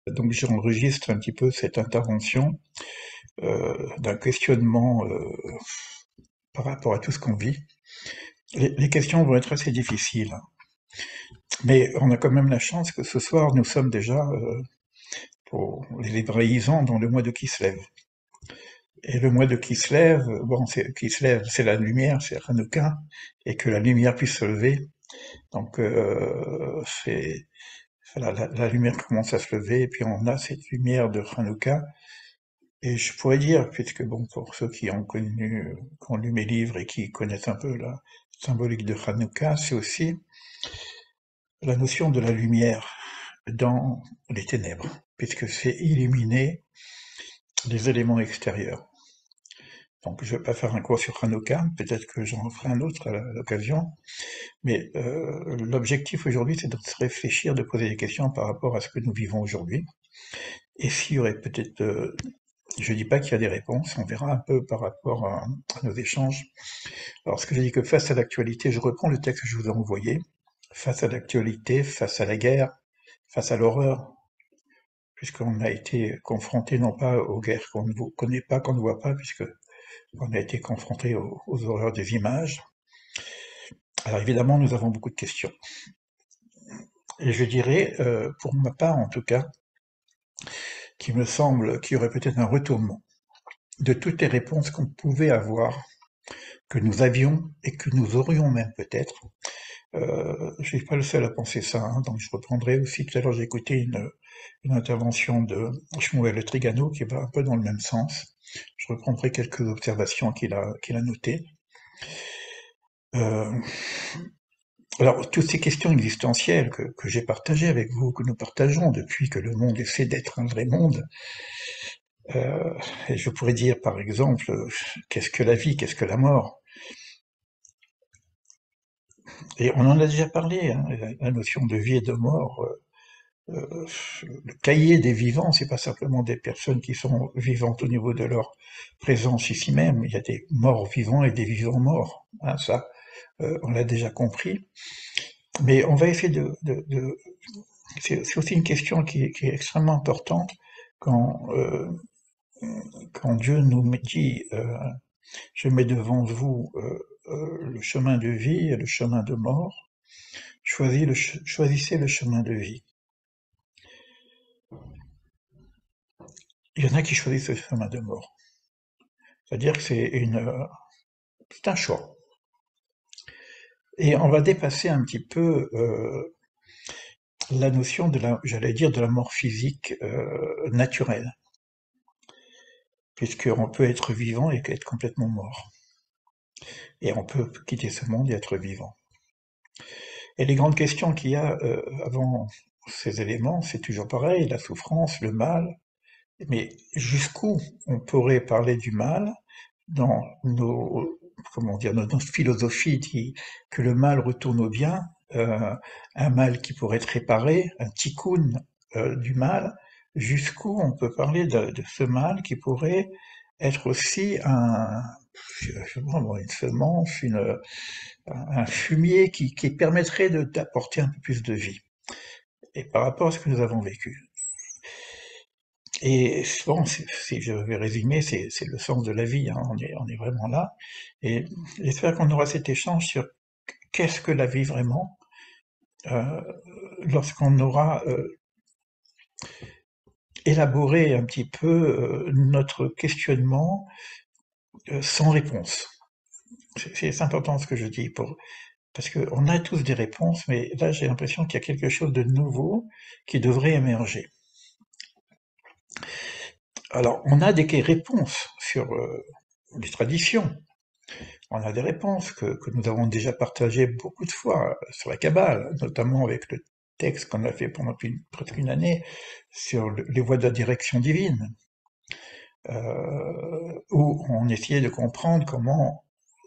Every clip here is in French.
Donc j'enregistre un petit peu cette intervention d'un questionnement par rapport à tout ce qu'on vit. Les questions vont être assez difficiles, hein. Mais on a quand même la chance que ce soir, nous sommes déjà, pour les hébraïsants, dans le mois de Kislev. Et le mois de Kislev, bon, Kislev, c'est la lumière, c'est Hanouka, et que la lumière puisse se lever. Donc, voilà, la lumière commence à se lever, et puis on a cette lumière de Hanouka. Et je pourrais dire, puisque bon, pour ceux qui ont connu, qui ont lu mes livres et qui connaissent un peu la symbolique de Hanouka, c'est aussi la notion de la lumière dans les ténèbres, puisque c'est illuminer les éléments extérieurs. Donc je ne vais pas faire un cours sur Hanouka, peut-être que j'en ferai un autre à l'occasion, mais l'objectif aujourd'hui c'est de se réfléchir, de poser des questions par rapport à ce que nous vivons aujourd'hui. Et s'il y aurait peut-être, je dis pas qu'il y a des réponses, on verra un peu par rapport à nos échanges. Alors ce que j'ai dit que face à l'actualité, je reprends le texte que je vous ai envoyé, face à l'actualité, face à la guerre, face à l'horreur, puisqu'on a été confronté non pas aux guerres qu'on ne connaît pas, qu'on ne voit pas, puisque on a été confronté aux horreurs des images. Alors évidemment, nous avons beaucoup de questions. Et je dirais, pour ma part en tout cas, qu'il me semble qu'il y aurait peut-être un retournement de toutes les réponses qu'on pouvait avoir, que nous avions et que nous aurions même peut-être. Je suis pas le seul à penser ça, hein, donc je reprendrai aussi, tout à l'heure j'ai écouté une intervention de Shmuel Trigano qui va un peu dans le même sens. Je reprendrai quelques observations qu'il a notées. Euh, alors, toutes ces questions existentielles que j'ai partagées avec vous, que nous partageons depuis que le monde essaie d'être un vrai monde, euh, et je pourrais dire par exemple, qu'est-ce que la vie, qu'est-ce que la mort? Et on en a déjà parlé, hein, la notion de vie et de mort. Euh, le cahier des vivants, c'est pas simplement des personnes qui sont vivantes au niveau de leur présence ici même. Il y a des morts vivants et des vivants morts. Hein, ça, on l'a déjà compris. Mais on va essayer c'est aussi une question qui est extrêmement importante quand, quand Dieu nous dit je mets devant vous le chemin de vie et le chemin de mort, choisissez le chemin de vie. Il y en a qui choisissent le chemin de mort. C'est-à-dire que c'est un choix. Et on va dépasser un petit peu la notion j'allais dire, de la mort physique naturelle, puisqu'on peut être vivant et être complètement mort. Et on peut quitter ce monde et être vivant. Et les grandes questions qu'il y a avant ces éléments, c'est toujours pareil, la souffrance, le mal, mais jusqu'où on pourrait parler du mal dans comment dire, notre philosophie dit que le mal retourne au bien, un mal qui pourrait être réparé, un tikkun du mal, jusqu'où on peut parler de ce mal qui pourrait être aussi je sais pas moi, une semence, un fumier qui permettrait d'apporter un peu plus de vie. Et par rapport à ce que nous avons vécu. Et bon, si je vais résumer, c'est le sens de la vie, hein, on est vraiment là. Et j'espère qu'on aura cet échange sur qu'est-ce que la vie vraiment, euh, lorsqu'on aura élaboré un petit peu notre questionnement sans réponse. C'est important ce que je dis, parce qu'on a tous des réponses, mais là j'ai l'impression qu'il y a quelque chose de nouveau qui devrait émerger. Alors, on a des réponses sur les traditions. On a des réponses que nous avons déjà partagées beaucoup de fois sur la Kabbale, notamment avec le texte qu'on a fait pendant presque une année sur les voies de la direction divine, où on essayait de comprendre comment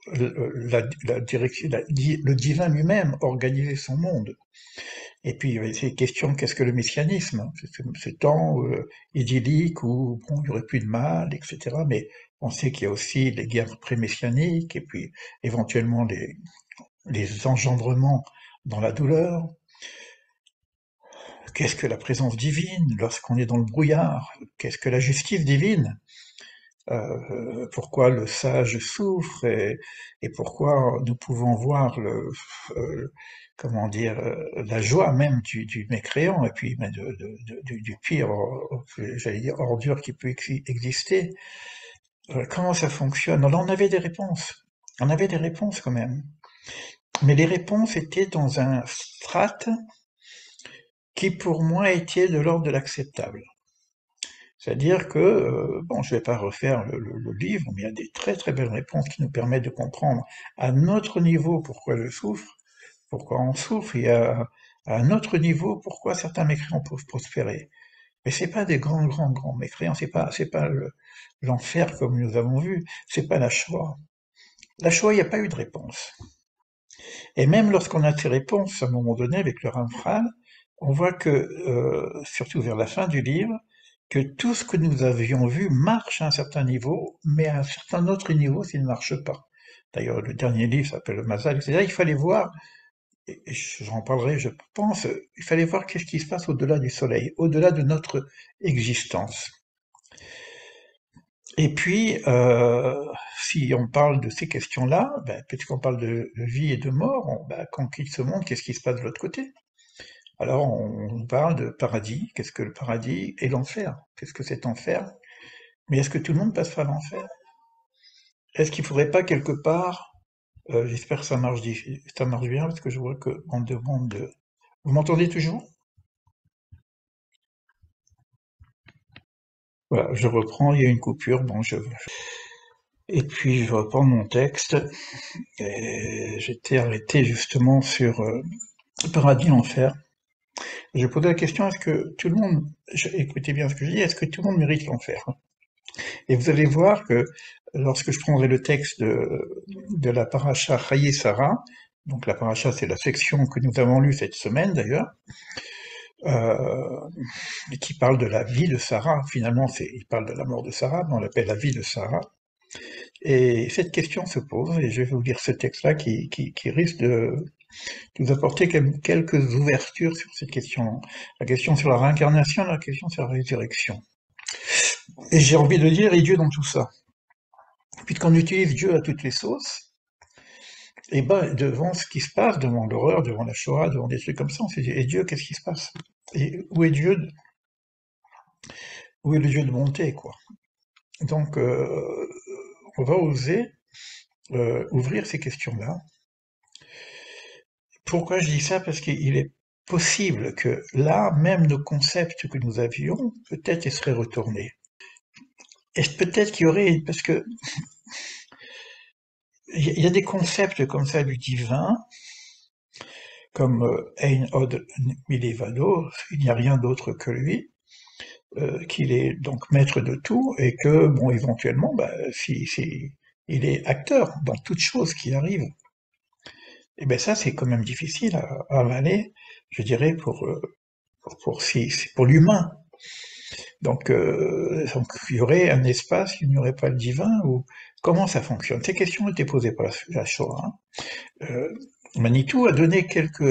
le divin lui-même organisait son monde. Et puis, il y avait ces questions, qu'est-ce que le messianisme? Ce temps idyllique où bon, il n'y aurait plus de mal, etc. Mais on sait qu'il y a aussi les guerres pré-messianiques, et puis éventuellement les engendrements dans la douleur. Qu'est-ce que la présence divine lorsqu'on est dans le brouillard? Qu'est-ce que la justice divine? Pourquoi le sage souffre et pourquoi nous pouvons voir comment dire, la joie même du mécréant et puis ben, du pire, j'allais dire, ordure qui peut exister. Comment ça fonctionne? Alors, on avait des réponses. On avait des réponses quand même. Mais les réponses étaient dans un strate qui pour moi était de l'ordre de l'acceptable. C'est-à-dire que, bon, je ne vais pas refaire le livre, mais il y a des très très belles réponses qui nous permettent de comprendre à notre niveau pourquoi je souffre, pourquoi on souffre, et à un autre niveau pourquoi certains mécréants peuvent prospérer. Mais c'est pas des grands mécréants, c'est pas l'enfer comme nous avons vu, c'est pas la Shoah. La Shoah, il n'y a pas eu de réponse. Et même lorsqu'on a ces réponses, à un moment donné, avec le Ramchal, on voit que, surtout vers la fin du livre, que tout ce que nous avions vu marche à un certain niveau, mais à un certain autre niveau, ça ne marche pas. D'ailleurs, le dernier livre s'appelle le Mazal, etc. Il fallait voir, et j'en parlerai, je pense, il fallait voir qu'est-ce qui se passe au-delà du soleil, au-delà de notre existence. Et puis, si on parle de ces questions-là, ben, puisqu'on parle de vie et de mort, ben, quand on quitte ce monde, qu'est-ce qui se passe de l'autre côté? Alors, on parle de paradis. Qu'est-ce que le paradis? Et l'enfer? Qu'est-ce que c'est enfer? Mais est-ce que tout le monde passe par l'enfer? Est-ce qu'il faudrait pas quelque part, j'espère que ça marche bien, parce que je vois qu'on demande de... Vous m'entendez toujours? Voilà, je reprends, il y a une coupure, bon, et puis je reprends mon texte, et j'étais arrêté justement sur paradis, l'enfer. Je posais la question, est-ce que tout le monde, écoutez bien ce que je dis, est-ce que tout le monde mérite l'enfer? Et vous allez voir que lorsque je prendrai le texte de la paracha Chaye Sarah, donc la paracha c'est la section que nous avons lue cette semaine d'ailleurs, euh, qui parle de la vie de Sarah, finalement il parle de la mort de Sarah, mais on l'appelle la vie de Sarah, et cette question se pose, et je vais vous lire ce texte-là qui risque de nous apporter quelques ouvertures sur cette question, la question sur la réincarnation, la question sur la résurrection. Et j'ai envie de dire, et Dieu dans tout ça? Puisqu'on utilise Dieu à toutes les sauces, et ben devant ce qui se passe, devant l'horreur, devant la Shoah, devant des trucs comme ça, on s'est dit, et Dieu, qu'est-ce qui se passe? Et où est Dieu? Où est le Dieu de bonté, quoi? Donc, on va oser ouvrir ces questions-là. Pourquoi je dis ça? Parce qu'il est possible que là, même nos concepts que nous avions, peut-être ils seraient retournés. Et peut-être qu'il y aurait, parce que il y a des concepts comme ça du divin, comme Ein od milevado, il n'y a rien d'autre que lui, qu'il est donc maître de tout, et que, bon, éventuellement, bah, si il est acteur dans toute chose qui arrive. Et ben ça, c'est quand même difficile à avaler, je dirais, pour l'humain. Donc, il y aurait un espace, il n'y aurait pas le divin, ou comment ça fonctionne? Ces questions ont été posées par la Shoah. Hein. Manitou a donné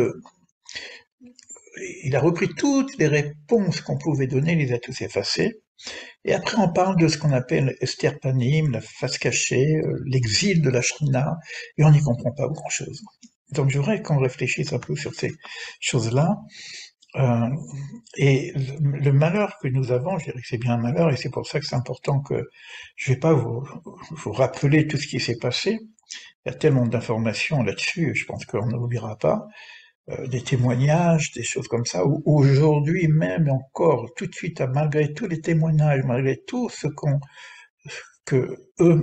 il a repris toutes les réponses qu'on pouvait donner, il les a tous effacées. Et après, on parle de ce qu'on appelle Esther Panim, la face cachée, l'exil de la Shrina, et on n'y comprend pas grand-chose. Donc, je voudrais qu'on réfléchisse un peu sur ces choses-là. Euh, et le malheur que nous avons, je dirais que c'est bien un malheur, et c'est pour ça que c'est important que je ne vais pas vous rappeler tout ce qui s'est passé. Il y a tellement d'informations là-dessus, je pense qu'on n'oubliera pas. Des témoignages, des choses comme ça, où aujourd'hui même encore, tout de suite, malgré tous les témoignages, malgré tout ce que eux,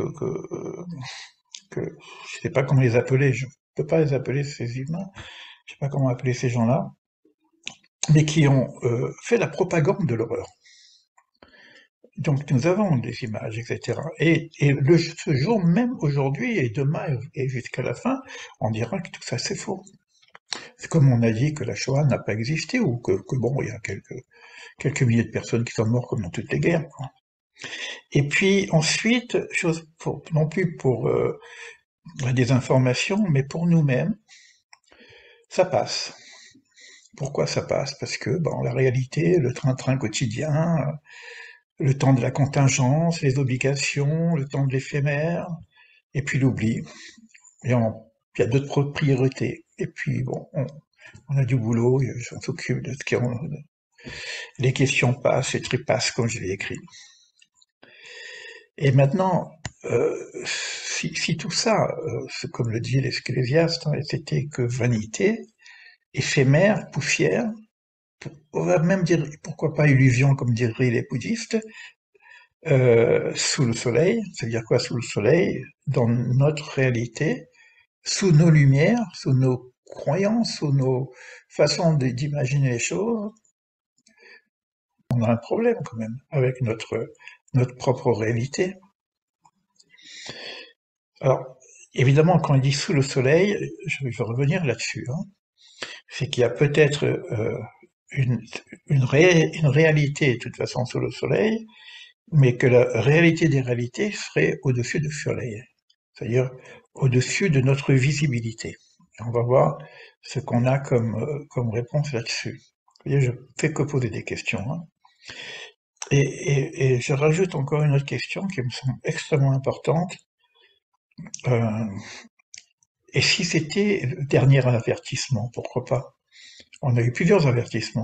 que je sais pas comment les appeler, je peux pas les appeler ces humains, je sais pas comment appeler ces gens-là, mais qui ont fait la propagande de l'horreur. Donc nous avons des images, etc. Et ce jour même aujourd'hui et demain et jusqu'à la fin, on dira que tout ça c'est faux. C'est comme on a dit que la Shoah n'a pas existé ou que bon, il y a quelques milliers de personnes qui sont mortes comme dans toutes les guerres. Quoi. Et puis ensuite, non plus pour des informations, mais pour nous-mêmes, ça passe. Pourquoi ça passe? Parce que, bon, la réalité, le train-train quotidien, le temps de la contingence, les obligations, le temps de l'éphémère, et puis l'oubli. Et il y a d'autres priorités. Et puis, bon, on a du boulot, on s'occupe de ce qui les questions passent et trépassent, comme je l'ai écrit. Et maintenant, si tout ça, comme le dit l'Ecclésiaste, hein, c'était que vanité, éphémère, poussière, on va même dire, pourquoi pas illusion, comme diraient les bouddhistes, sous le soleil, c'est-à-dire quoi sous le soleil, dans notre réalité, sous nos lumières, sous nos croyances, sous nos façons d'imaginer les choses, on a un problème quand même avec notre propre réalité. Alors, évidemment, quand il dit sous le soleil, je vais revenir là-dessus, hein, c'est qu'il y a peut-être une, une réalité, de toute façon, sous le soleil, mais que la réalité des réalités serait au-dessus du soleil, c'est-à-dire au-dessus de notre visibilité. Et on va voir ce qu'on a comme réponse là-dessus. Vous voyez, je fais que poser des questions, hein. Et je rajoute encore une autre question qui me semble extrêmement importante. Euh, et si c'était le dernier avertissement, pourquoi pas? On a eu plusieurs avertissements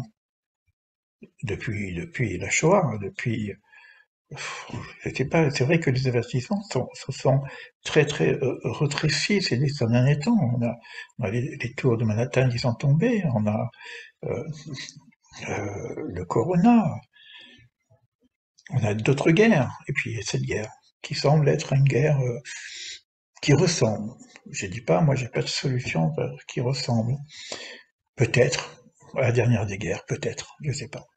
depuis la Shoah, hein, depuis. C'est vrai que les avertissements se sont très rétrécis ces derniers temps. On a les tours de Manhattan qui sont tombés, on a euh, le Corona, on a d'autres guerres, et puis cette guerre qui semble être une guerre qui ressemble. Je dis pas, moi j'ai pas de solution qui ressemble. Peut-être à la dernière des guerres, peut-être, je sais pas.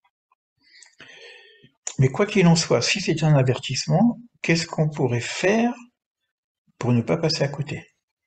Mais quoi qu'il en soit, si c'est un avertissement, qu'est-ce qu'on pourrait faire pour ne pas passer à côté?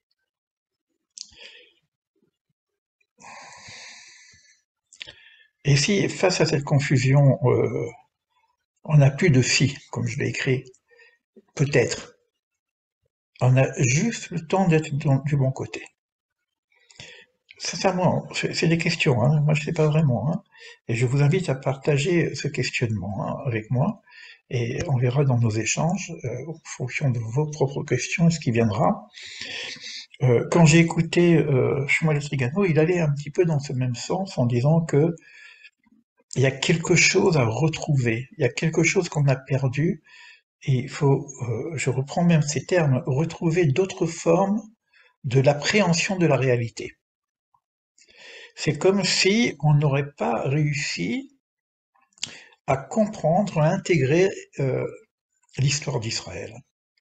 Et si, face à cette confusion, on n'a plus de si, comme je l'ai écrit, peut-être, on a juste le temps d'être du bon côté. Sincèrement, c'est des questions, hein, moi je ne sais pas vraiment, hein, et je vous invite à partager ce questionnement hein, avec moi, et on verra dans nos échanges, en fonction de vos propres questions, ce qui viendra. Quand j'ai écouté Shmuel Trigano, il allait un petit peu dans ce même sens en disant que il y a quelque chose à retrouver, il y a quelque chose qu'on a perdu, et il faut, je reprends même ces termes, retrouver d'autres formes de l'appréhension de la réalité. C'est comme si on n'aurait pas réussi à comprendre, à intégrer l'histoire d'Israël.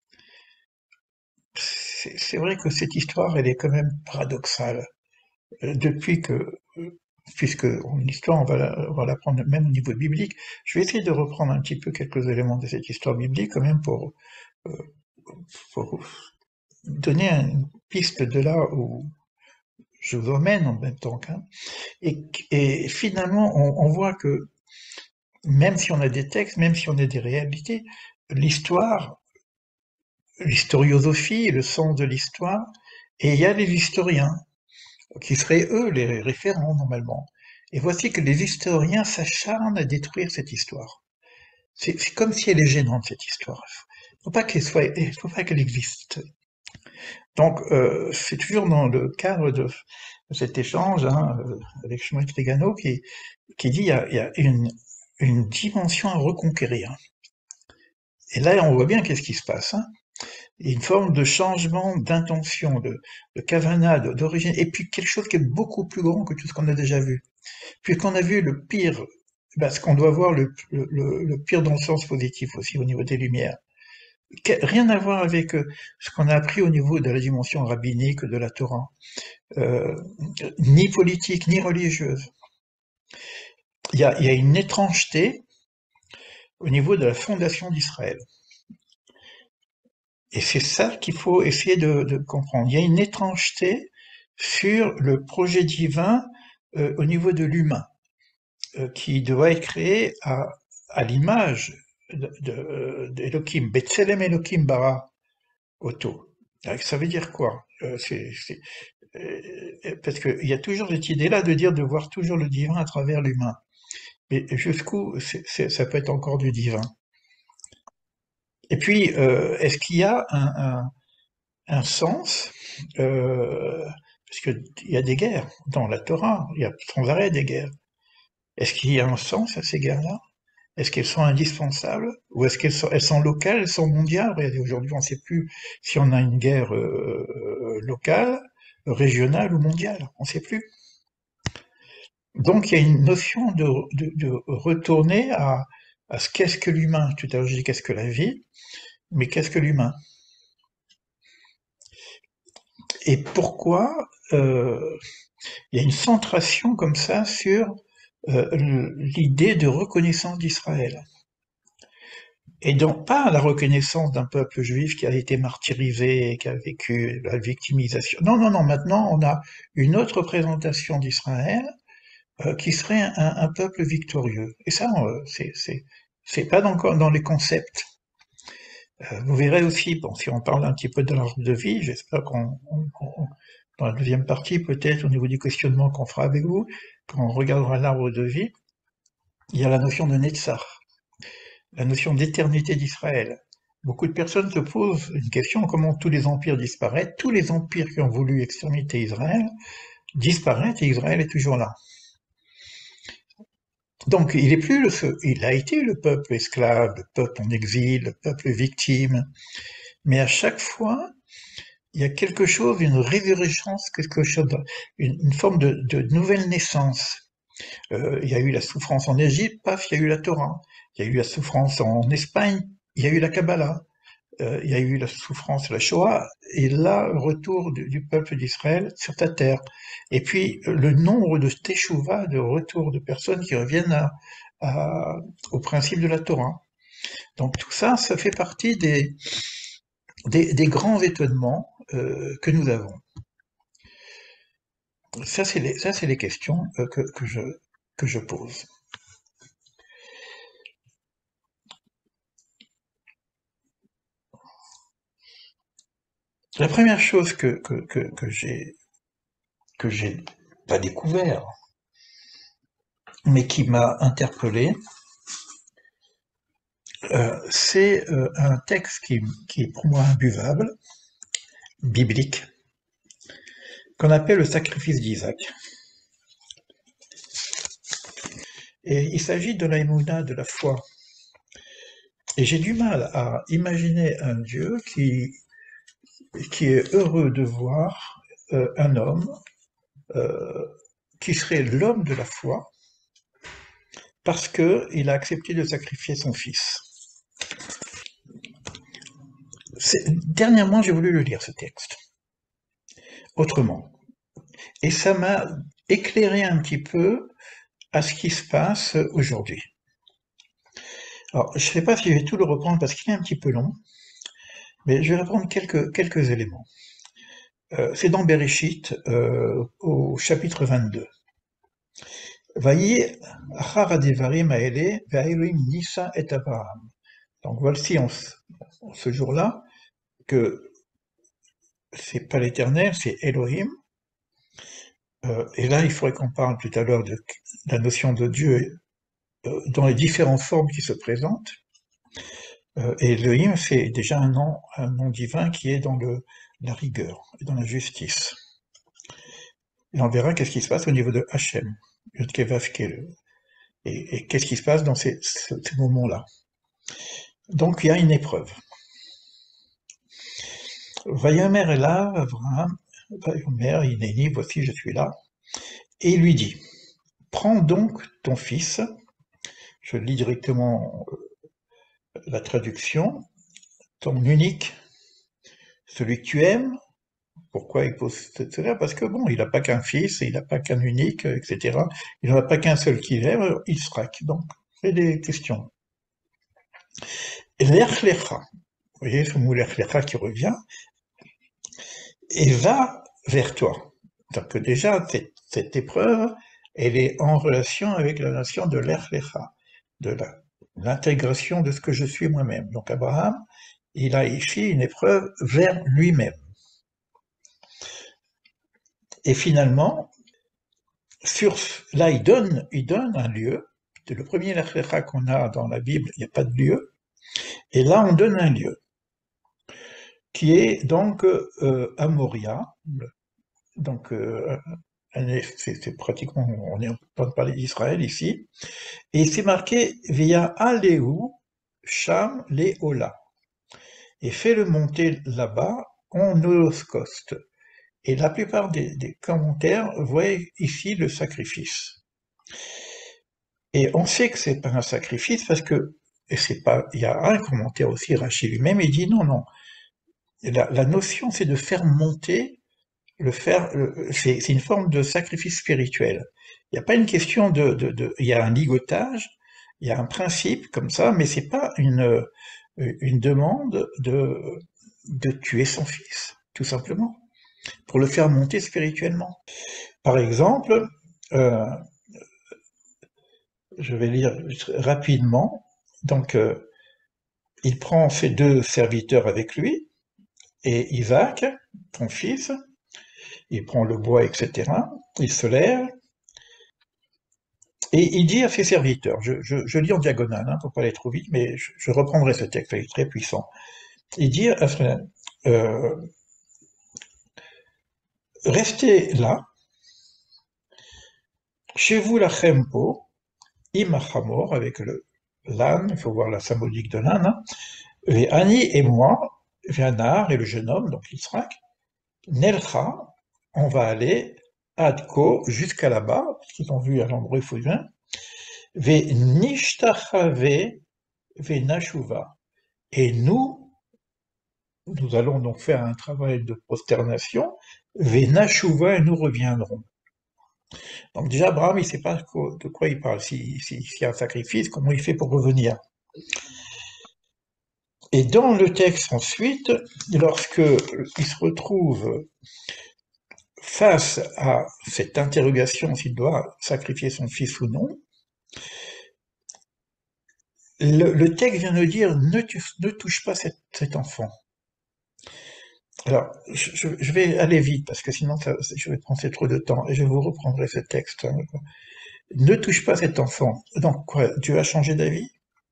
C'est vrai que cette histoire, elle est quand même paradoxale. Depuis que, puisque l'histoire, on va la prendre même au niveau biblique, je vais essayer de reprendre un petit peu quelques éléments de cette histoire biblique quand même euh, pour donner une piste de là où je vous emmène en même temps. Hein. Et finalement, on voit que même si on a des textes, même si on a des réalités, l'histoire, l'historiosophie, le sens de l'histoire, et il y a les historiens, qui seraient eux les référents normalement. Et voici que les historiens s'acharnent à détruire cette histoire. C'est comme si elle est gênante, cette histoire. Il faut pas qu'elle existe. Donc, c'est toujours dans le cadre de cet échange hein, avec Shmuel Trigano qui dit il y a une dimension à reconquérir. Et là, on voit bien qu'est-ce qui se passe. Hein. Il y a une forme de changement d'intention, de kavana, d'origine, et puis quelque chose qui est beaucoup plus grand que tout ce qu'on a déjà vu. Puisqu'on a vu le pire, parce qu'on doit voir le pire dans le sens positif aussi au niveau des lumières. Rien à voir avec ce qu'on a appris au niveau de la dimension rabbinique de la Torah, euh, ni politique, ni religieuse. Il y a une étrangeté au niveau de la fondation d'Israël. Et c'est ça qu'il faut essayer de comprendre. Il y a une étrangeté sur le projet divin au niveau de l'humain, qui doit être créé à l'image d'Elohim. Betselem Elohim bara Otto. Ça veut dire quoi parce qu'il y a toujours cette idée-là de dire de voir toujours le divin à travers l'humain. Mais jusqu'où ça peut être encore du divin? Et puis, est-ce qu'il y a un sens, parce qu'il y a des guerres dans la Torah, il y a sans arrêt des guerres. Est-ce qu'il y a un sens à ces guerres-là? Est-ce qu'elles sont indispensables? Ou est-ce elles sont locales, elles sont mondiales? Regardez, aujourd'hui, on ne sait plus si on a une guerre locale, régionale ou mondiale. On ne sait plus. Donc, il y a une notion de retourner à ce qu'est-ce que l'humain. Tout à l'heure, je dis qu'est-ce que la vie, mais qu'est-ce que l'humain? Et pourquoi il y a une centration comme ça sur l'idée de reconnaissance d'Israël. Et donc pas la reconnaissance d'un peuple juif qui a été martyrisé, qui a vécu la victimisation. Non, non, non, maintenant on a une autre représentation d'Israël qui serait un peuple victorieux. Et ça, c'est pas encore dans les concepts. Vous verrez aussi, bon, si on parle un petit peu de l'arbre de vie, j'espère dans la deuxième partie, peut-être au niveau du questionnement qu'on fera avec vous, quand on regardera l'arbre de vie, il y a la notion de Netzach, la notion d'éternité d'Israël. Beaucoup de personnes se posent une question, comment tous les empires disparaissent? Tous les empires qui ont voulu exterminer Israël disparaissent et Israël est toujours là. Donc il est plus il a été le peuple esclave, le peuple en exil, le peuple victime, mais à chaque fois, il y a quelque chose, une résurgence, quelque chose, une forme de nouvelle naissance. Il y a eu la souffrance en Égypte, paf, il y a eu la Torah. Il y a eu la souffrance en Espagne, il y a eu la Kabbalah. Il y a eu la souffrance, la Shoah, et là, le retour du peuple d'Israël sur ta terre. Et puis, le nombre de teshuva, de retour de personnes qui reviennent au principe de la Torah. Donc tout ça, ça fait partie des grands étonnements que nous avons. Ça, c'est les questions que je pose. La première chose que j'ai pas découvert, mais qui m'a interpellé, c'est un texte qui est pour moi imbuvable, biblique, qu'on appelle le sacrifice d'Isaac. Et il s'agit de la émouna, de la foi. Et j'ai du mal à imaginer un Dieu qui est heureux de voir un homme qui serait l'homme de la foi parce qu'il a accepté de sacrifier son fils. Dernièrement, j'ai voulu le lire, ce texte, autrement. Et ça m'a éclairé un petit peu à ce qui se passe aujourd'hui. Alors, je ne sais pas si je vais tout le reprendre parce qu'il est un petit peu long, mais je vais reprendre quelques éléments. C'est dans Bereshit, au chapitre 22. Vayi achar hadevarim haele ve'Elohim nissa et Abraham. Donc voici en ce jour-là que c'est pas l'Éternel, c'est Elohim. Et là, il faudrait qu'on parle tout à l'heure de la notion de Dieu dans les différentes formes qui se présentent. Et Elohim, c'est déjà un nom divin qui est dans la rigueur et dans la justice. Et on verra qu'est-ce qui se passe au niveau de Hachem, et qu'est-ce qui se passe dans ces moments-là. Donc il y a une épreuve. Vayomer Elav, Abraham, Vayomer, Hineni, voici je suis là. Et il lui dit, prends donc ton fils, je lis directement la traduction, ton unique, celui que tu aimes. Pourquoi il pose cela? Parce que bon, il n'a pas qu'un fils, il n'a pas qu'un unique, etc. Il n'en a pas qu'un seul qu'il aime, Israël. Donc, c'est des questions. L'Echlecha, vous voyez ce mot l'Echlecha qui revient, et va vers toi. Donc déjà, cette épreuve, elle est en relation avec la notion de l'Echlecha, de l'intégration de ce que je suis moi-même. Donc Abraham, il a ici une épreuve vers lui-même. Et finalement, là, il donne un lieu. C'est le premier Lachlecha qu'on a dans la Bible, il n'y a pas de lieu. Et là, on donne un lieu, qui est donc à Moria. Donc, c'est pratiquement, on est en train de parler d'Israël ici. Et c'est marqué via Aléou, Sham, Léola. Et fait-le monter là-bas en holocauste. Et la plupart des commentaires voient ici le sacrifice. Et on sait que c'est pas un sacrifice parce que, et c'est pas, il y a un commentaire aussi, Rachid lui-même, il dit non, non. La notion, c'est de faire monter, c'est une forme de sacrifice spirituel. Il n'y a pas une question il y a un ligotage, il y a un principe comme ça, mais c'est pas une demande de tuer son fils, tout simplement, pour le faire monter spirituellement. Par exemple, euh, je vais lire rapidement. Donc, il prend ses deux serviteurs avec lui, et Isaac, son fils, il prend le bois, etc. Il se lève, et il dit à ses serviteurs, je lis en diagonale, hein, pour pas aller trop vite, mais je reprendrai ce texte, il est très puissant. Il dit euh, restez là, chez vous la chempo, imachamor, avec l'âne, il faut voir la symbolique de l'âne, hein, et Annie et moi, Vianar et le jeune homme, donc Yitzhak, Nelcha, on va aller Adko jusqu'à là-bas, parce qu'ils ont vu à l'endroit où il faut bien, Ve nishtachave ve nashuva. Et nous allons donc faire un travail de prosternation, ve nashuva, et nous reviendrons. Donc déjà, Abraham, il ne sait pas de quoi il parle, s'il y a un sacrifice, comment il fait pour revenir. Et dans le texte ensuite, lorsque il se retrouve face à cette interrogation s'il doit sacrifier son fils ou non, le texte vient de dire ne touche pas cet enfant. Alors, je vais aller vite parce que sinon je vais prendre trop de temps et je vous reprendrai ce texte. Hein. Ne touche pas cet enfant. Donc quoi, Dieu a changé d'avis?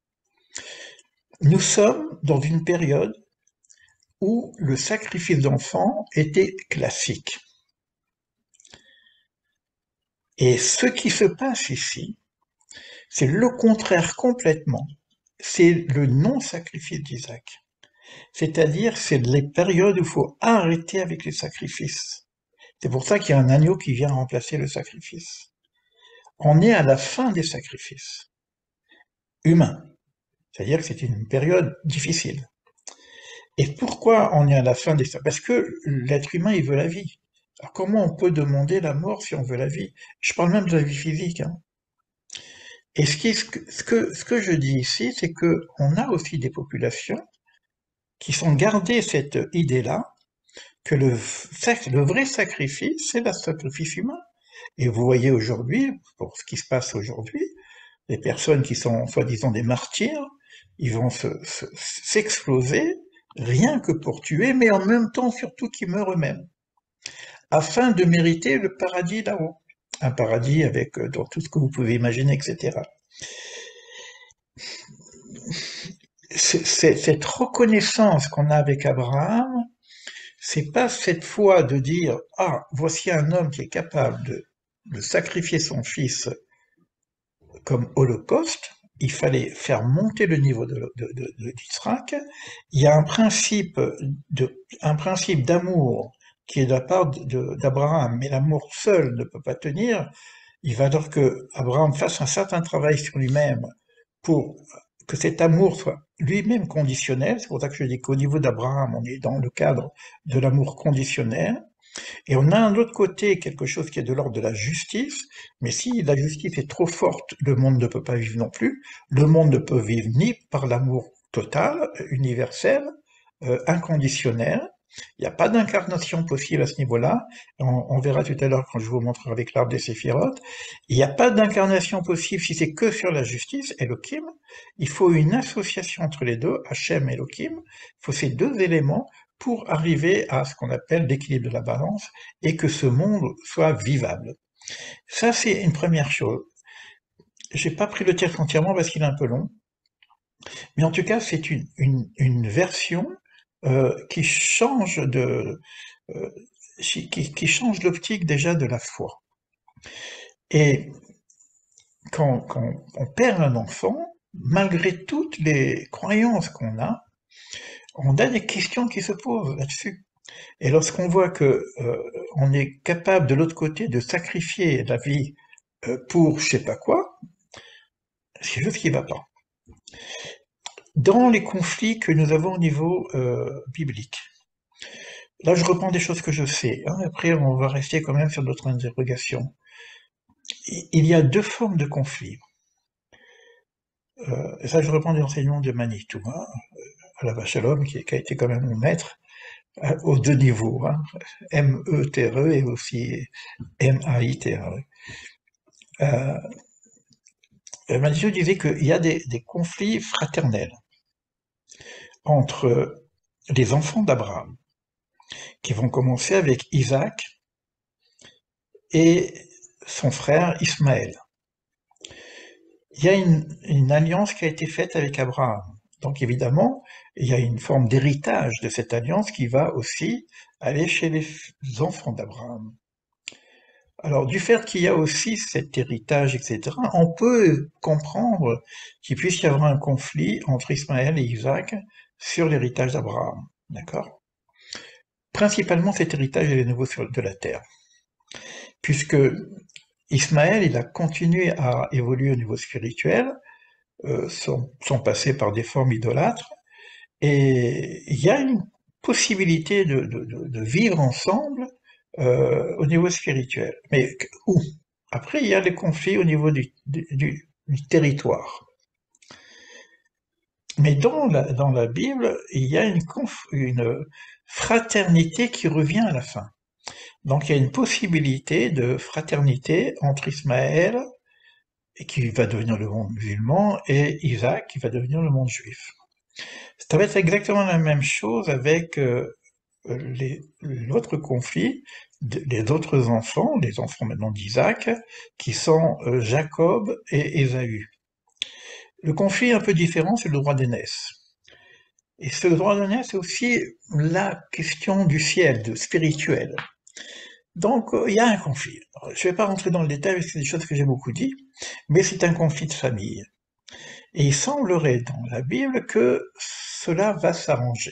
Nous sommes dans une période où le sacrifice d'enfants était classique. Et ce qui se passe ici, c'est le contraire complètement. C'est le non-sacrifice d'Isaac. C'est-à-dire, c'est les périodes où il faut arrêter avec les sacrifices. C'est pour ça qu'il y a un agneau qui vient remplacer le sacrifice. On est à la fin des sacrifices humains. C'est-à-dire que c'est une période difficile. Et pourquoi on est à la fin des sacrifices? Parce que l'être humain, il veut la vie. Alors comment on peut demander la mort si on veut la vie? Je parle même de la vie physique. Hein. Et ce que je dis ici, c'est que on a aussi des populations qui sont gardées cette idée-là, que le vrai sacrifice, c'est le sacrifice humain. Et vous voyez aujourd'hui, pour ce qui se passe aujourd'hui, les personnes qui sont soi-disant des martyrs, ils vont s'exploser rien que pour tuer, mais en même temps surtout qu'ils meurent eux-mêmes, afin de mériter le paradis là-haut. Un paradis avec dans tout ce que vous pouvez imaginer, etc. Cette reconnaissance qu'on a avec Abraham, c'est pas cette foi de dire ah voici un homme qui est capable de sacrifier son fils comme holocauste. Il fallait faire monter le niveau d'Israël. Il y a un principe d'amour qui est de la part d'Abraham, mais l'amour seul ne peut pas tenir. Il va alors que Abraham fasse un certain travail sur lui-même pour que cet amour soit lui-même conditionnel. C'est pour ça que je dis qu'au niveau d'Abraham, on est dans le cadre de l'amour conditionnel. Et on a d'un autre côté quelque chose qui est de l'ordre de la justice, mais si la justice est trop forte, le monde ne peut pas vivre non plus. Le monde ne peut vivre ni par l'amour total, universel, inconditionnel. Il n'y a pas d'incarnation possible à ce niveau-là. On verra tout à l'heure quand je vous montrerai avec l'arbre des séphirotes. Il n'y a pas d'incarnation possible si c'est que sur la justice, Elohim. Il faut une association entre les deux, Hachem et Elohim. Il faut ces deux éléments pour arriver à ce qu'on appelle l'équilibre de la balance et que ce monde soit vivable. Ça, c'est une première chose. J'ai pas pris le texte entièrement parce qu'il est un peu long, mais en tout cas, c'est une version qui change euh, qui change l'optique déjà de la foi. Et quand on perd un enfant, malgré toutes les croyances qu'on a, on a des questions qui se posent là-dessus. Et lorsqu'on voit que on est capable de l'autre côté de sacrifier la vie pour je sais pas quoi, c'est quelque chose qui ne va pas. Dans les conflits que nous avons au niveau biblique, là je reprends des choses que je sais, hein, après on va rester quand même sur d'autres interrogations. Il y a deux formes de conflits. Et ça je reprends des enseignements de Manitou, hein, à la Vachalom, qui a été quand même mon maître, aux deux niveaux, hein, M-E-T-R-E et aussi M-A-I-T-R-E. Manitou disait qu'il y a des conflits fraternels entre les enfants d'Abraham, qui vont commencer avec Isaac et son frère Ismaël. Il y a une alliance qui a été faite avec Abraham. Donc évidemment, il y a une forme d'héritage de cette alliance qui va aussi aller chez les enfants d'Abraham. Alors du fait qu'il y a aussi cet héritage, etc., on peut comprendre qu'il puisse y avoir un conflit entre Ismaël et Isaac sur l'héritage d'Abraham. D'accord? Principalement cet héritage est nouveau de la terre. Puisque Ismaël, il a continué à évoluer au niveau spirituel, sans passer par des formes idolâtres, et il y a une possibilité de vivre ensemble au niveau spirituel. Mais où? Après, il y a les conflits au niveau du territoire. Mais dans la Bible, il y a une fraternité qui revient à la fin. Donc il y a une possibilité de fraternité entre Ismaël, qui va devenir le monde musulman, et Isaac, qui va devenir le monde juif. Ça va être exactement la même chose avec l'autre conflit, les autres enfants, les enfants maintenant d'Isaac, qui sont Jacob et Ésaü. Le conflit un peu différent, c'est le droit d'aînesse. Et ce droit d'aînesse, c'est aussi la question du ciel, de spirituel. Donc, il y a un conflit. Alors, je ne vais pas rentrer dans le détail, parce que c'est des choses que j'ai beaucoup dit, mais c'est un conflit de famille. Et il semblerait dans la Bible que cela va s'arranger.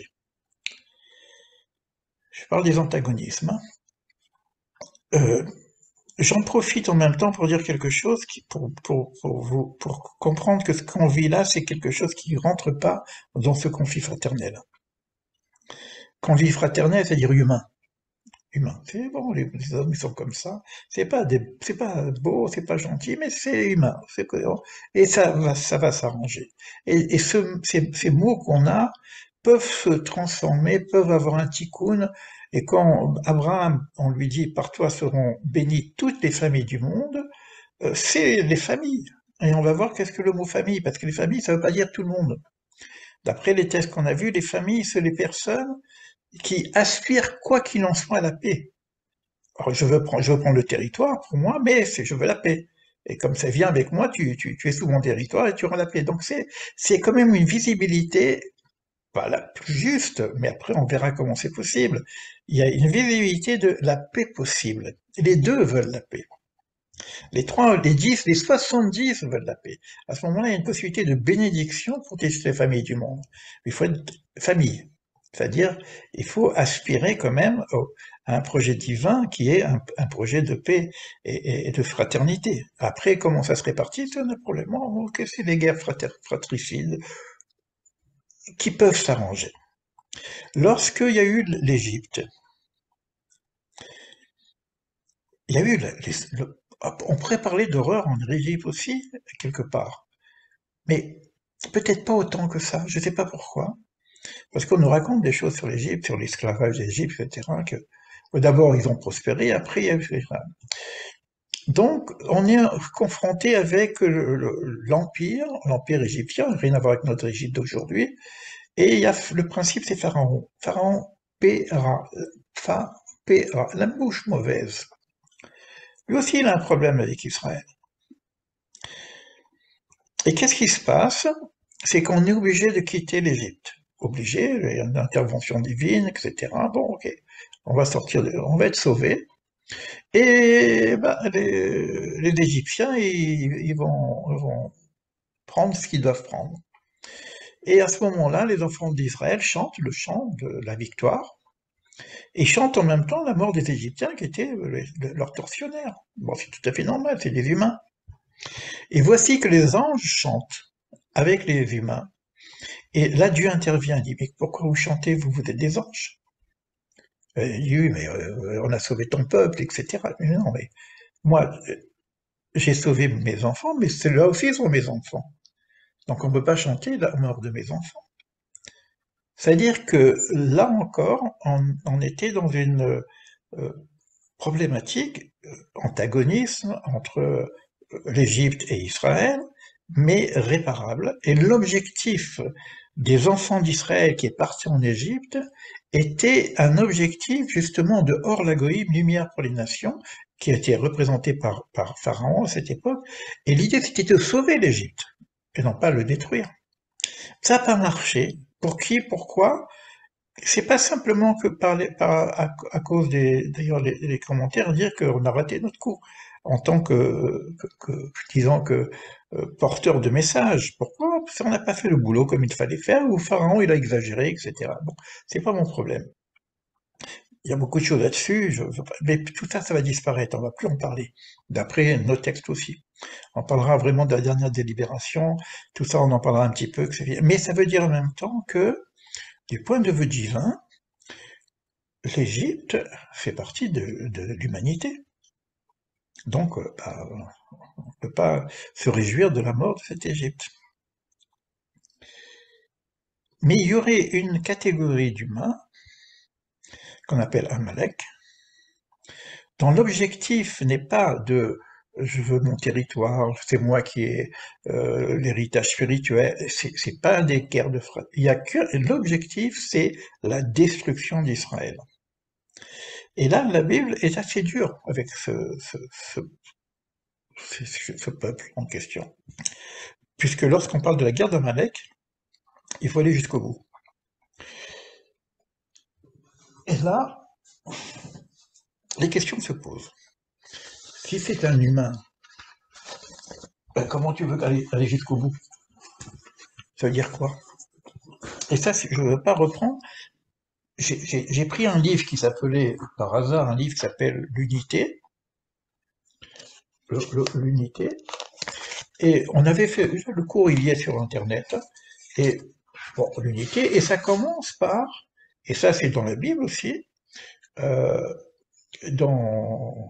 Je parle des antagonismes. Euh, J'en profite en même temps pour dire quelque chose pour comprendre que ce qu'on vit là, c'est quelque chose qui ne rentre pas dans ce conflit fraternel. Conflit fraternel, c'est-à-dire humain. Humain. C'est bon, les hommes ils sont comme ça. C'est pas beau, c'est pas gentil, mais c'est humain, c'est cohérent. Et ça va s'arranger. Et ces mots qu'on a peuvent se transformer, peuvent avoir un tikkun. Et quand Abraham, on lui dit, par toi seront bénies toutes les familles du monde, c'est les familles. Et on va voir qu'est-ce que le mot famille, parce que les familles, ça veut pas dire tout le monde. D'après les tests qu'on a vus, les familles, c'est les personnes qui aspirent, quoi qu'il en soit, à la paix. Alors, je veux prendre le territoire pour moi, mais je veux la paix. Et comme ça vient avec moi, tu es sous mon territoire et tu auras la paix. Donc c'est quand même une visibilité, pas la plus juste, mais après on verra comment c'est possible. Il y a une visibilité de la paix possible. Les deux veulent la paix. Les 3, les 10, les 70 veulent la paix. À ce moment-là, il y a une possibilité de bénédiction pour toutes les familles du monde. Il faut être famille. C'est-à-dire, il faut aspirer quand même à un projet divin qui est un projet de paix et de fraternité. Après, comment ça se répartit, c'est un problème. Ok, c'est les guerres fratricides qui peuvent s'arranger. Lorsqu'il y a eu l'Égypte, il y a eu on pourrait parler d'horreur en Égypte aussi, quelque part. Mais peut-être pas autant que ça, je ne sais pas pourquoi. Parce qu'on nous raconte des choses sur l'Égypte, sur l'esclavage d'Égypte, etc., que d'abord ils ont prospéré, après il y a eu ça. Donc on est confronté avec l'empire égyptien, rien à voir avec notre Égypte d'aujourd'hui, et il y a le principe c'est Pharaon. Pharaon, Péra, Péra, la bouche mauvaise. Lui aussi, il a un problème avec Israël. Et qu'est-ce qui se passe? C'est qu'on est obligé de quitter l'Égypte. Obligé, il y a une intervention divine, etc. Bon, ok, on va sortir, on va être sauvé. Et bah, les Égyptiens, ils vont prendre ce qu'ils doivent prendre. Et à ce moment-là, les enfants d'Israël chantent le chant de la victoire, et chantent en même temps la mort des Égyptiens qui étaient leurs tortionnaires. Bon, c'est tout à fait normal, c'est des humains. Et voici que les anges chantent avec les humains. Et là, Dieu intervient, il dit, mais pourquoi vous chantez, vous, vous êtes des anges? Il dit, oui, mais on a sauvé ton peuple, etc. Mais non, mais moi, j'ai sauvé mes enfants, mais ceux-là aussi sont mes enfants. Donc on ne peut pas chanter la mort de mes enfants. C'est-à-dire que là encore, on était dans une problématique, antagonisme entre l'Égypte et Israël, mais réparable. Et l'objectif des enfants d'Israël qui est parti en Égypte était un objectif justement de Or Lagoïm, lumière pour les nations, qui a été représenté par Pharaon à cette époque. Et l'idée c'était de sauver l'Égypte, et non pas le détruire. Ça n'a pas marché. Pour qui? Pourquoi? C'est pas simplement que à cause d'ailleurs les commentaires dire qu'on a raté notre coup en tant disons que porteur de message. Pourquoi? Parce qu'on n'a pas fait le boulot comme il fallait faire, ou Pharaon il a exagéré, etc. Bon, c'est pas mon problème. Il y a beaucoup de choses là-dessus, mais tout ça, ça va disparaître, on va plus en parler. D'après nos textes aussi. On parlera vraiment de la dernière délibération, tout ça on en parlera un petit peu, mais ça veut dire en même temps que, du point de vue divin, l'Égypte fait partie de l'humanité. Donc, bah, on ne peut pas se réjouir de la mort de cette Égypte. Mais il y aurait une catégorie d'humains qu'on appelle Amalek, dont l'objectif n'est pas de je veux mon territoire, c'est moi qui ai l'héritage spirituel, c'est pas des guerres de frappe. Il y a que l'objectif, c'est la destruction d'Israël. Et là, la Bible est assez dure avec ce peuple en question. Puisque lorsqu'on parle de la guerre d'Amalek, il faut aller jusqu'au bout. Et là, les questions se posent. Si c'est un humain, ben comment tu veux aller jusqu'au bout? Ça veut dire quoi? Et ça, je ne veux pas reprendre. J'ai pris un livre qui s'appelait, par hasard, un livre qui s'appelle L'Unité. L'Unité. Et on avait fait, le cours il y est sur Internet. Et bon, l'Unité, et ça commence par, et ça c'est dans la Bible aussi, dans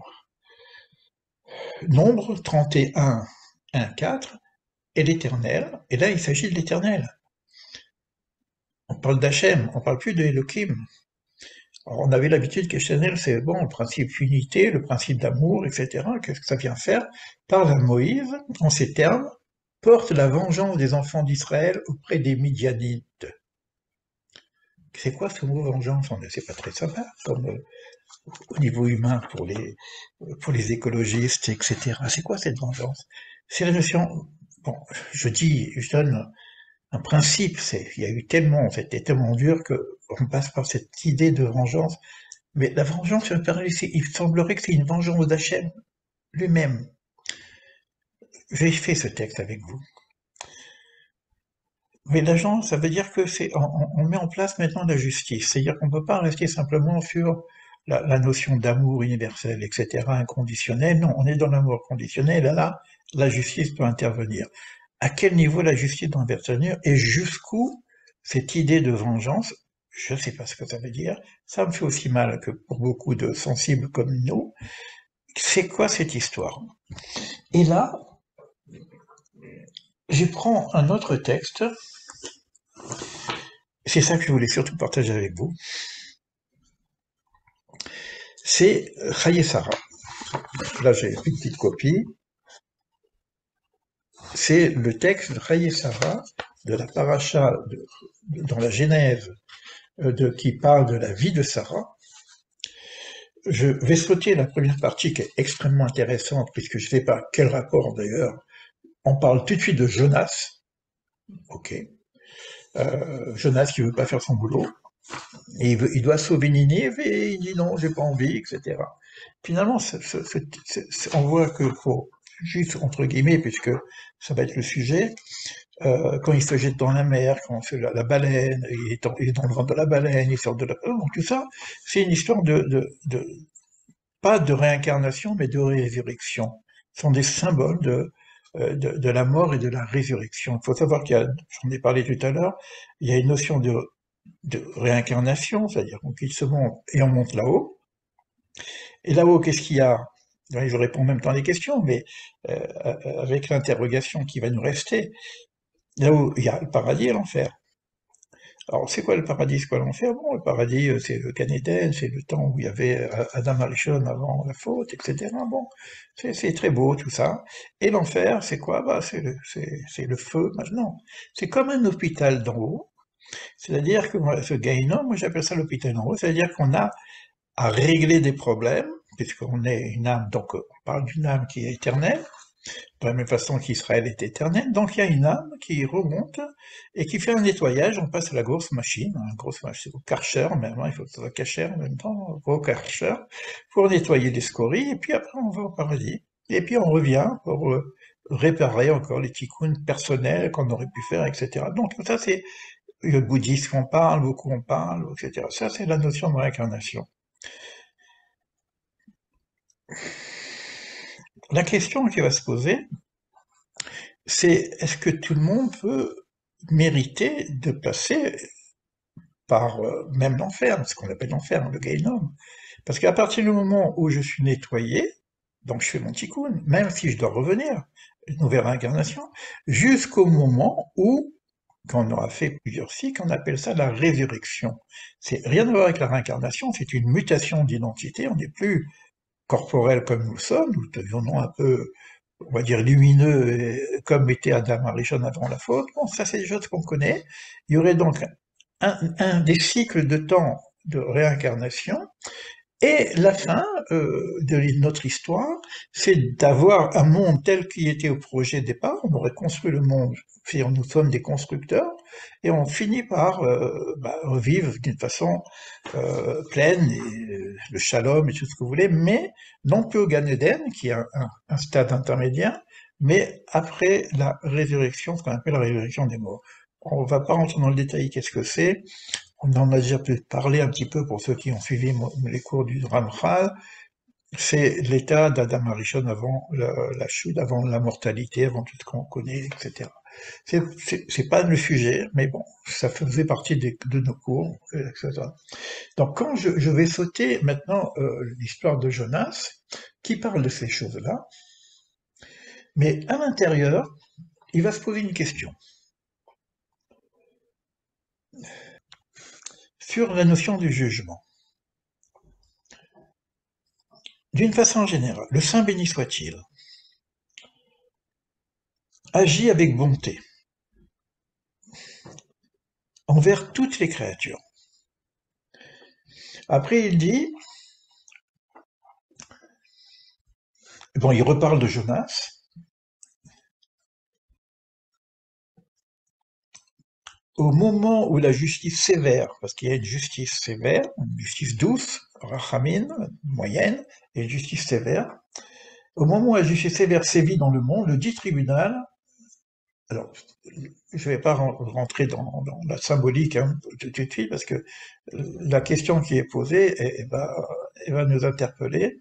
Nombre 31, 1, 4, et l'Éternel, et là il s'agit de l'Éternel. On parle d'Hachem, on parle plus de Elohim. Alors, on avait l'habitude qu'Éternel, c'est bon, le principe d'unité, le principe d'amour, etc. Qu'est-ce que ça vient faire? Parle à Moïse, en ces termes, porte la vengeance des enfants d'Israël auprès des Midianites. C'est quoi ce mot vengeance? C'est pas très sympa, comme au niveau humain pour les écologistes, etc. C'est quoi cette vengeance? C'est la notion, bon, je donne un principe, il y a eu tellement, c'était tellement dur qu'on passe par cette idée de vengeance. Mais la vengeance, il semblerait que c'est une vengeance d'Hachem lui-même. J'ai fait ce texte avec vous. Mais l'agent, ça veut dire que on met en place maintenant la justice. C'est-à-dire qu'on ne peut pas rester simplement sur la notion d'amour universel, etc., inconditionnel. Non, on est dans l'amour conditionnel. Et là, la justice peut intervenir. À quel niveau la justice doit intervenir et jusqu'où cette idée de vengeance, je ne sais pas ce que ça veut dire, ça me fait aussi mal que pour beaucoup de sensibles comme nous. C'est quoi cette histoire? Et là, je prends un autre texte, c'est ça que je voulais surtout partager avec vous, c'est Chaye Sarah. Là, j'ai une petite copie. C'est le texte de Chaye Sarah de la paracha dans la Genèse qui parle de la vie de Sarah. Je vais sauter la première partie qui est extrêmement intéressante, puisque je ne sais pas quel rapport d'ailleurs. On parle tout de suite de Jonas. Ok. Jonas qui veut pas faire son boulot. Et il doit sauver Ninive et il dit non, j'ai pas envie, etc. Finalement, on voit que faut, juste entre guillemets, puisque ça va être le sujet, quand il se jette dans la mer, quand c'est la baleine, il est dans le ventre de la baleine, il sort de la... Donc tout ça, c'est une histoire pas de réincarnation, mais de résurrection. Ce sont des symboles de la mort et de la résurrection. Il faut savoir qu'il y a, j'en ai parlé tout à l'heure, il y a une notion de réincarnation, c'est-à-dire qu'on quitte ce monde et on monte là-haut. Et là-haut, qu'est-ce qu'il y a? Je réponds en même temps à des questions, mais avec l'interrogation qui va nous rester, là-haut, il y a le paradis et l'enfer. Alors, c'est quoi le paradis, c'est quoi l'enfer? Bon, le paradis, c'est le Gan Eden, c'est le temps où il y avait Adam Arishon avant la faute, etc. Bon, c'est très beau tout ça. Et l'enfer, c'est quoi? Bah, c'est le feu maintenant. C'est comme un hôpital d'en haut. C'est-à-dire que ce Gaïnom, moi j'appelle ça l'hôpital d'en haut, c'est-à-dire qu'on a à régler des problèmes, puisqu'on est une âme, donc on parle d'une âme qui est éternelle, de la même façon qu'Israël est éternel, donc il y a une âme qui remonte et qui fait un nettoyage, on passe à la grosse machine, grosse machine, au Karcher même, il faut que ça soit Karcher en même temps, au Karcher, pour nettoyer les scories, et puis après on va au paradis, et puis on revient pour réparer encore les ticounes personnels qu'on aurait pu faire, etc. Donc ça c'est le bouddhisme on parle, beaucoup on parle, etc. Ça c'est la notion de réincarnation. La question qui va se poser, c'est est-ce que tout le monde peut mériter de passer par même l'enfer, ce qu'on appelle l'enfer, le Gehinnom. Parce qu'à partir du moment où je suis nettoyé, donc je fais mon tikkun, même si je dois revenir, une nouvelle réincarnation, jusqu'au moment où, quand on aura fait plusieurs cycles, on appelle ça la résurrection. C'est rien à voir avec la réincarnation, c'est une mutation d'identité, on n'est plus corporel comme nous sommes, nous devenons un peu, on va dire, lumineux, comme était Adam Arishon avant la faute. Bon, ça c'est des choses qu'on connaît. Il y aurait donc un des cycles de temps de réincarnation, et la fin de notre histoire, c'est d'avoir un monde tel qu'il était au projet de départ. On aurait construit le monde, nous sommes des constructeurs, et on finit par revivre d'une façon pleine, et, le shalom et tout ce que vous voulez, mais non plus au Gan Eden, qui est un stade intermédiaire, mais après la résurrection, ce qu'on appelle la résurrection des morts. On ne va pas rentrer dans le détail, qu'est-ce que c'est? On en a déjà pu parler un petit peu pour ceux qui ont suivi les cours du Ramchal. C'est l'état d'Adam Arishon avant la chute, avant la mortalité, avant tout ce qu'on connaît, etc. C'est pas le sujet, mais bon, ça faisait partie de nos cours, etc. Donc quand je vais sauter maintenant l'histoire de Jonas, qui parle de ces choses-là, mais à l'intérieur, il va se poser une question sur la notion du jugement. D'une façon générale, le Saint béni soit-il, agit avec bonté envers toutes les créatures. Après, il dit, bon, il reparle de Jonas, au moment où la justice sévère, parce qu'il y a une justice sévère, une justice douce, rachamine, moyenne, et une justice sévère, au moment où la justice sévère sévit dans le monde, le dit tribunal, alors, je ne vais pas rentrer dans la symbolique tout de suite, parce que la question qui est posée, elle va nous interpeller,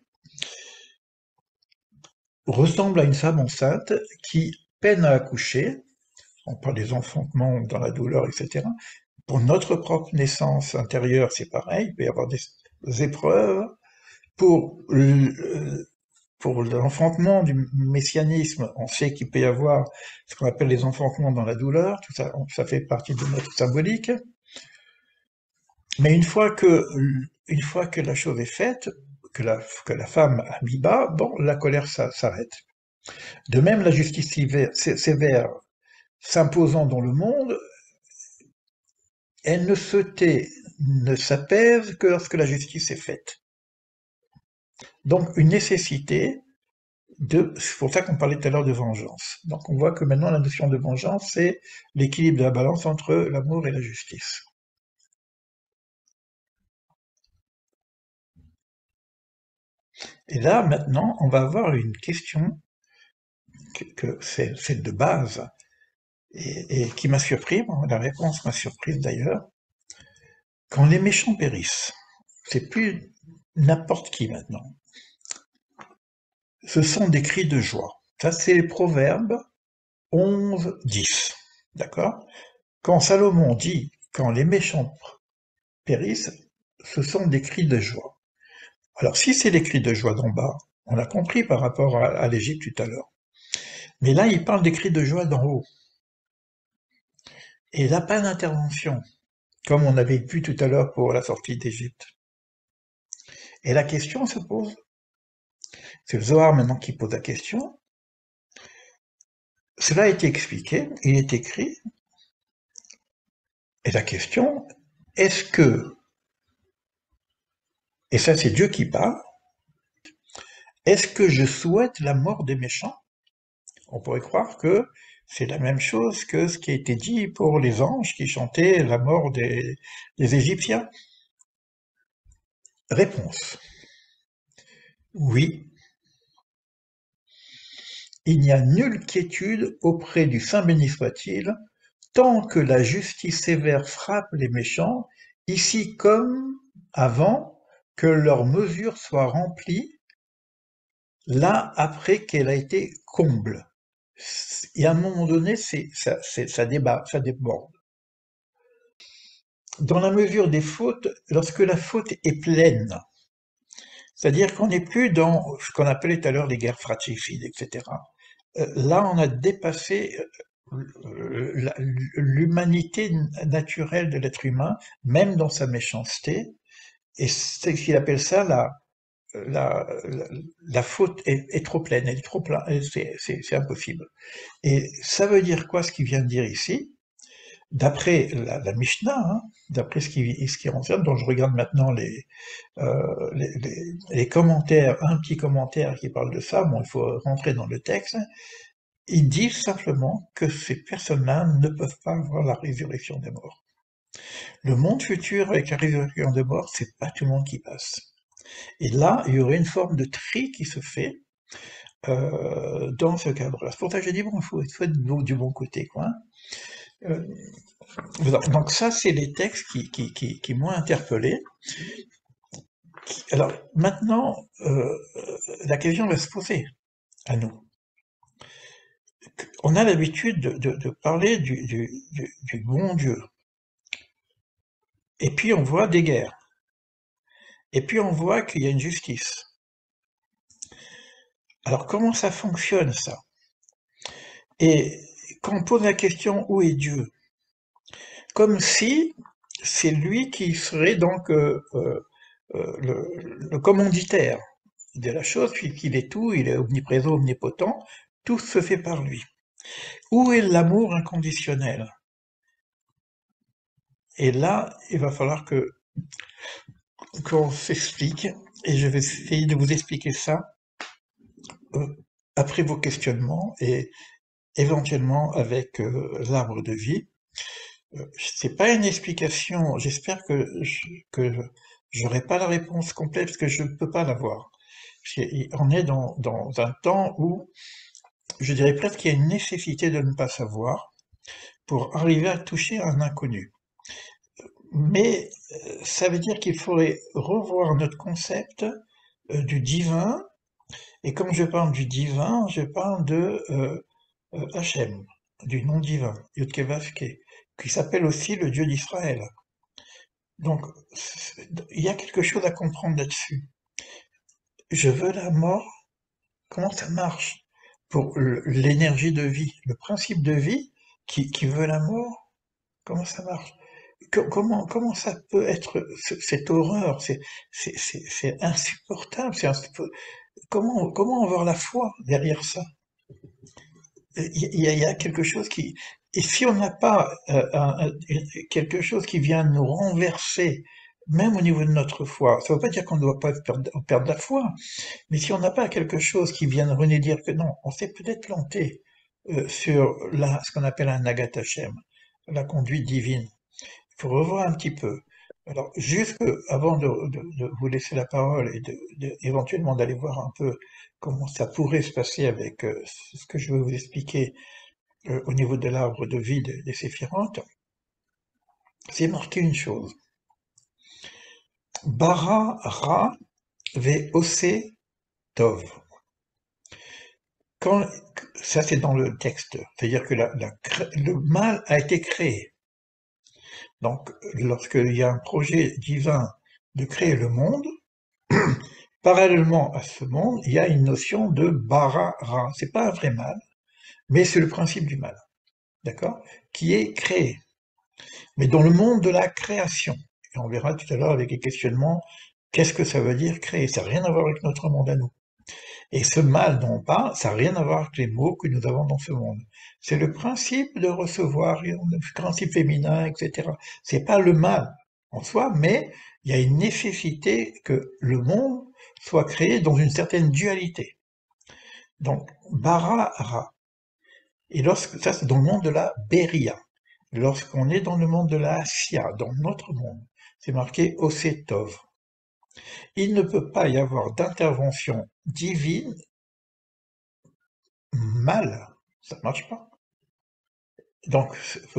ressemble à une femme enceinte qui peine à accoucher, on parle des enfantements dans la douleur, etc. Pour notre propre naissance intérieure, c'est pareil, il peut y avoir des épreuves. Pour l'enfantement du messianisme, on sait qu'il peut y avoir ce qu'on appelle les enfantements dans la douleur, tout ça, ça fait partie de notre symbolique. Mais une fois que la chose est faite, que la femme a mis bas, bon, la colère s'arrête. De même, la justice sévère s'imposant dans le monde, elle ne se tait ne s'apaise que lorsque la justice est faite. Donc une nécessité c'est pour ça qu'on parlait tout à l'heure de vengeance. Donc on voit que maintenant la notion de vengeance, c'est l'équilibre de la balance entre l'amour et la justice. Et là, maintenant, on va avoir une question que c'est de base et qui m'a surpris, la réponse m'a surprise d'ailleurs. Quand les méchants périssent, c'est plus n'importe qui maintenant. Ce sont des cris de joie. Ça, c'est les Proverbes 11, 10. D'accord? Quand Salomon dit quand les méchants périssent, ce sont des cris de joie. Alors, si c'est les cris de joie d'en bas, on l'a compris par rapport à l'Égypte tout à l'heure. Mais là, il parle des cris de joie d'en haut. Et là, pas d'intervention, comme on avait vu tout à l'heure pour la sortie d'Égypte. Et la question se pose, c'est le Zohar maintenant qui pose la question. Cela a été expliqué, il est écrit, et la question, est-ce que, et ça c'est Dieu qui parle, est-ce que je souhaite la mort des méchants? On pourrait croire que c'est la même chose que ce qui a été dit pour les anges qui chantaient la mort des Égyptiens. Réponse. Oui, il n'y a nulle quiétude auprès du Saint béni soit-il, tant que la justice sévère frappe les méchants, ici comme avant, que leur mesure soit remplie, là après qu'elle a été comble. Et à un moment donné, ça déborde. Dans la mesure des fautes, lorsque la faute est pleine, c'est-à-dire qu'on n'est plus dans ce qu'on appelait tout à l'heure les guerres fratricides, etc. Là, on a dépassé l'humanité naturelle de l'être humain, même dans sa méchanceté, et c'est ce qu'il appelle ça la, la, la faute est trop pleine, elle est trop pleine, c'est impossible. Et ça veut dire quoi ce qu'il vient de dire ici? D'après la Mishnah, hein, d'après ce qui renseigne, dont je regarde maintenant les commentaires, un petit commentaire qui parle de ça, bon, il faut rentrer dans le texte, ils disent simplement que ces personnes-là ne peuvent pas voir la résurrection des morts. Le monde futur avec la résurrection des morts, c'est pas tout le monde qui passe. Et là, il y aurait une forme de tri qui se fait dans ce cadre-là. C'est pour ça que j'ai dit, bon, il faut être du bon côté, quoi. Euh, donc ça, c'est les textes qui m'ont interpellé. Alors maintenant, la question va se poser à nous. On a l'habitude de parler du bon Dieu. Et puis on voit des guerres. Et puis on voit qu'il y a une justice. Alors comment ça fonctionne ça? Et quand on pose la question où est Dieu? Comme si c'est lui qui serait donc le commanditaire de la chose, puisqu'il est tout, il est omniprésent, omnipotent, tout se fait par lui. Où est l'amour inconditionnel? Et là, il va falloir qu'on s'explique, et je vais essayer de vous expliquer ça euh, après vos questionnements et éventuellement avec l'arbre de vie. C'est pas une explication, j'espère que j'aurai pas la réponse complète parce que je ne peux pas l'avoir. On est dans un temps où je dirais presque qu'il y a une nécessité de ne pas savoir pour arriver à toucher un inconnu. Mais ça veut dire qu'il faudrait revoir notre concept du divin, et quand je parle du divin, je parle de Hachem, du nom divin, Yod-Keh-Vav-Keh, qui s'appelle aussi le Dieu d'Israël. Donc, il y a quelque chose à comprendre là-dessus. Je veux la mort, comment ça marche? Pour l'énergie de vie, le principe de vie qui veut la mort, comment ça marche? Comment ça peut être cette horreur? C'est insupportable. Comment avoir la foi derrière ça? Il y a quelque chose Et si on n'a pas quelque chose qui vient nous renverser, même au niveau de notre foi, ça ne veut pas dire qu'on ne doit pas perdre la foi, mais si on n'a pas quelque chose qui vient nous dire que non, on s'est peut-être planté sur ce qu'on appelle un Nagat Hashem, la conduite divine, il faut revoir un petit peu. Alors, juste avant de vous laisser la parole et éventuellement d'aller voir un peu comment ça pourrait se passer avec ce que je vais vous expliquer au niveau de l'arbre de vie des séphirotes, c'est marqué une chose. Bara Ra ve Ose Tov. Quand, ça c'est dans le texte, c'est-à-dire que le mal a été créé. Donc, lorsqu'il y a un projet divin de créer le monde, parallèlement à ce monde, il y a une notion de bara-ra. C'est pas un vrai mal, mais c'est le principe du mal, d'accord? Qui est créé. Mais dans le monde de la création. Et on verra tout à l'heure avec les questionnements, qu'est-ce que ça veut dire créer? Ça n'a rien à voir avec notre monde à nous. Et ce mal dont on parle, ça n'a rien à voir avec les mots que nous avons dans ce monde. C'est le principe de recevoir, le principe féminin, etc. C'est pas le mal en soi, mais il y a une nécessité que le monde soit créé dans une certaine dualité. Donc, bara, ra. Et ça c'est dans le monde de la beria. Lorsqu'on est dans le monde de la assia, dans notre monde, c'est marqué osetov. Il ne peut pas y avoir d'intervention divine mal, ça marche pas. Donc,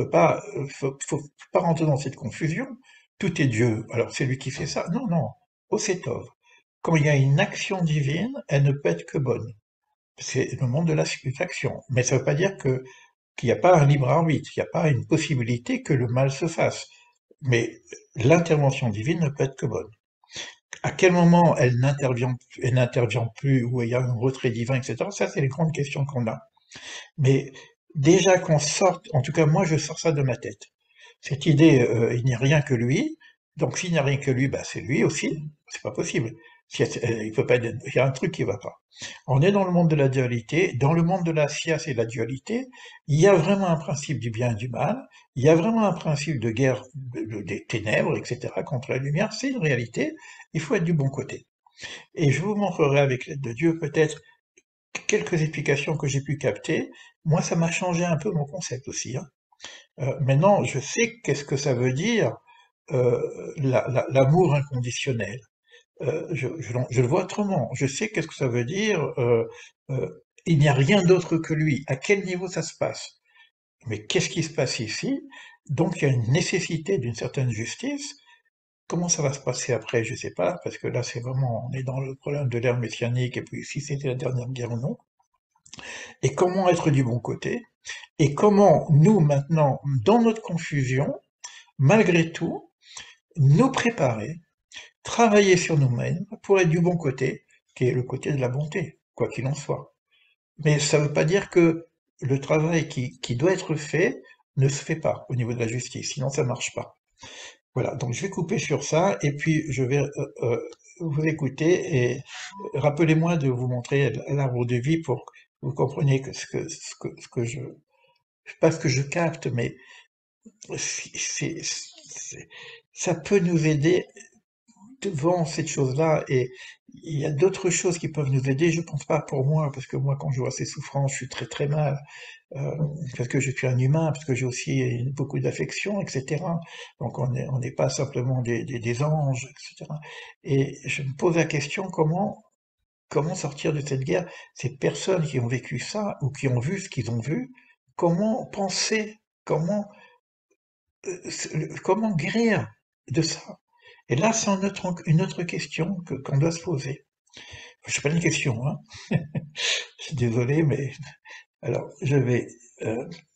faut pas rentrer dans cette confusion. Tout est Dieu, alors c'est lui qui fait ça. Non, non, Osetov. Quand il y a une action divine, elle ne peut être que bonne. C'est le monde de l'action. Mais ça ne veut pas dire qu'il n'y a pas un libre arbitre, qu'il n'y a pas une possibilité que le mal se fasse. Mais l'intervention divine ne peut être que bonne. À quel moment elle n'intervient plus, ou il y a un retrait divin, etc. Ça, c'est les grandes questions qu'on a. Mais déjà qu'on sorte, en tout cas moi je sors ça de ma tête. Cette idée, il n'y a rien que lui, donc s'il n'y a rien que lui, bah, c'est lui aussi, c'est pas possible. Il peut pas il y a un truc qui va pas. On est dans le monde de la dualité, dans le monde de la science et de la dualité, il y a vraiment un principe du bien et du mal, il y a vraiment un principe de guerre des ténèbres, etc., contre la lumière, c'est une réalité, il faut être du bon côté. Et je vous montrerai avec l'aide de Dieu peut-être quelques explications que j'ai pu capter. Moi, ça m'a changé un peu mon concept aussi, hein. Maintenant, je sais qu'est-ce que ça veut dire euh, l'amour inconditionnel. Je le vois autrement. Je sais qu'est-ce que ça veut dire. Il n'y a rien d'autre que lui. À quel niveau ça se passe? Mais qu'est-ce qui se passe ici? Donc, il y a une nécessité d'une certaine justice. Comment ça va se passer après? Je sais pas, parce que là, c'est vraiment, on est dans le problème de l'ère messianique, et puis si c'était la dernière guerre ou non. Et comment être du bon côté? Et comment nous, maintenant, dans notre confusion, malgré tout, nous préparer, travailler sur nous-mêmes pour être du bon côté, qui est le côté de la bonté, quoi qu'il en soit. Mais ça ne veut pas dire que le travail qui doit être fait ne se fait pas au niveau de la justice, sinon ça ne marche pas. Voilà, donc je vais couper sur ça, et puis je vais vous écouter, et rappelez-moi de vous montrer l'arbre de vie pour que vous compreniez ce que pas ce que je capte, mais ça peut nous aider devant cette chose-là, et il y a d'autres choses qui peuvent nous aider. Je pense pas pour moi, parce que moi, quand je vois ces souffrances, je suis très très mal, euh, parce que je suis un humain, parce que j'ai aussi beaucoup d'affection, etc. Donc on n'est pas simplement des anges, etc. Et je me pose la question, comment sortir de cette guerre? Ces personnes qui ont vécu ça, ou qui ont vu ce qu'ils ont vu, comment penser, comment guérir de ça? Et là, c'est une autre question qu'on doit se poser. C'est pas une question, hein. Je suis désolé, mais alors je vais